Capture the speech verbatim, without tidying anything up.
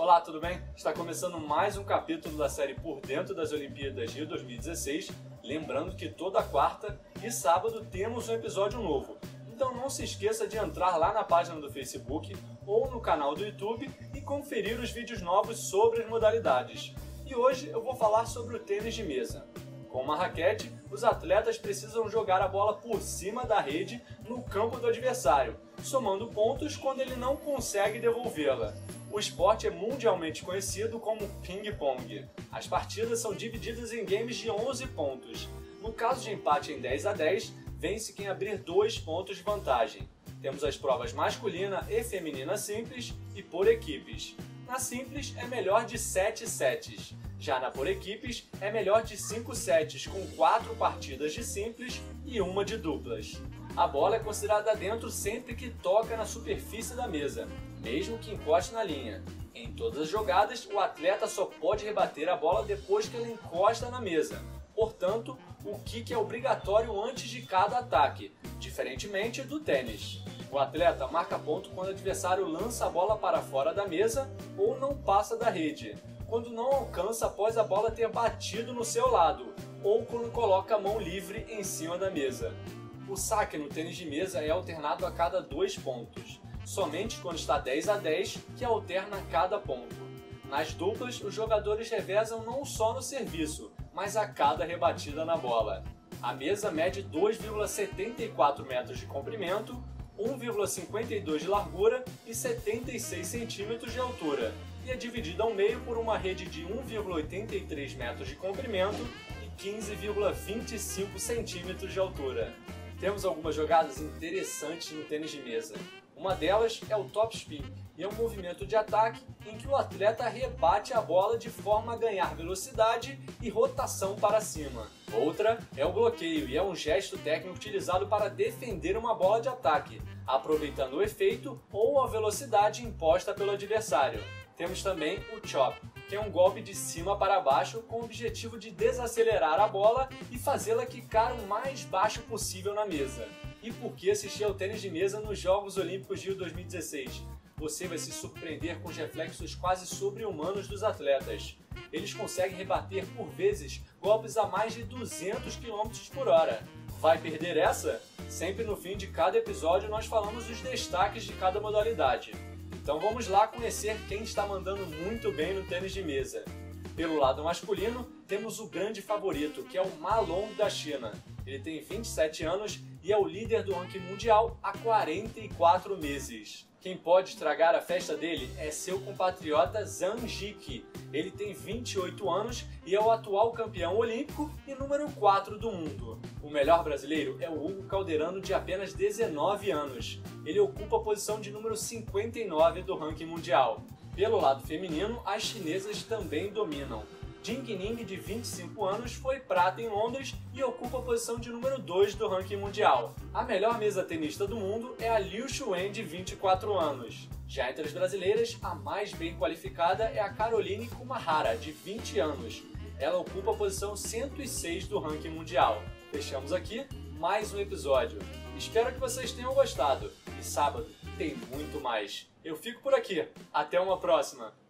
Olá, tudo bem? Está começando mais um capítulo da série Por Dentro das Olimpíadas Rio dois mil e dezesseis. Lembrando que toda quarta e sábado temos um episódio novo. Então não se esqueça de entrar lá na página do Facebook ou no canal do YouTube e conferir os vídeos novos sobre as modalidades. E hoje eu vou falar sobre o tênis de mesa. Com uma raquete, os atletas precisam jogar a bola por cima da rede no campo do adversário, somando pontos quando ele não consegue devolvê-la. O esporte é mundialmente conhecido como ping-pong. As partidas são divididas em games de onze pontos. No caso de empate em dez a dez, vence quem abrir dois pontos de vantagem. Temos as provas masculina e feminina simples e por equipes. Na simples é melhor de sete sets. Já na por equipes é melhor de cinco sets, com quatro partidas de simples e uma de duplas. A bola é considerada dentro sempre que toca na superfície da mesa, mesmo que encoste na linha. Em todas as jogadas, o atleta só pode rebater a bola depois que ela encosta na mesa. Portanto, o kick é obrigatório antes de cada ataque, diferentemente do tênis. O atleta marca ponto quando o adversário lança a bola para fora da mesa ou não passa da rede, quando não alcança após a bola ter batido no seu lado, ou quando coloca a mão livre em cima da mesa. O saque no tênis de mesa é alternado a cada dois pontos, somente quando está dez a dez que alterna cada ponto. Nas duplas, os jogadores revezam não só no serviço, mas a cada rebatida na bola. A mesa mede dois vírgula setenta e quatro metros de comprimento, um vírgula cinquenta e dois de largura e setenta e seis centímetros de altura, e é dividida ao meio por uma rede de um vírgula oitenta e três metros de comprimento e quinze vírgula vinte e cinco centímetros de altura. Temos algumas jogadas interessantes no tênis de mesa. Uma delas é o topspin, e é um movimento de ataque em que o atleta rebate a bola de forma a ganhar velocidade e rotação para cima. Outra é o bloqueio, e é um gesto técnico utilizado para defender uma bola de ataque, aproveitando o efeito ou a velocidade imposta pelo adversário. Temos também o chop, que é um golpe de cima para baixo com o objetivo de desacelerar a bola e fazê-la quicar o mais baixo possível na mesa. E por que assistir ao tênis de mesa nos Jogos Olímpicos Rio dois mil e dezesseis? Você vai se surpreender com os reflexos quase sobre-humanos dos atletas. Eles conseguem rebater por vezes golpes a mais de duzentos quilômetros por hora. Vai perder essa? Sempre no fim de cada episódio nós falamos dos destaques de cada modalidade. Então vamos lá conhecer quem está mandando muito bem no tênis de mesa. Pelo lado masculino, temos o grande favorito, que é o Ma Long da China. Ele tem vinte e sete anos e é o líder do ranking mundial há quarenta e quatro meses. Quem pode estragar a festa dele é seu compatriota Zhang Jike. Ele tem vinte e oito anos e é o atual campeão olímpico e número quatro do mundo. O melhor brasileiro é o Hugo Calderano, de apenas dezenove anos. Ele ocupa a posição de número cinquenta e nove do ranking mundial. Pelo lado feminino, as chinesas também dominam. Jing Ning, de vinte e cinco anos, foi prata em Londres e ocupa a posição de número dois do ranking mundial. A melhor mesa tenista do mundo é a Liu Xuan, de vinte e quatro anos. Já entre as brasileiras, a mais bem qualificada é a Caroline Kumahara, de vinte anos. Ela ocupa a posição cento e seis do ranking mundial. Fechamos aqui mais um episódio. Espero que vocês tenham gostado. E sábado tem muito mais. Eu fico por aqui. Até uma próxima!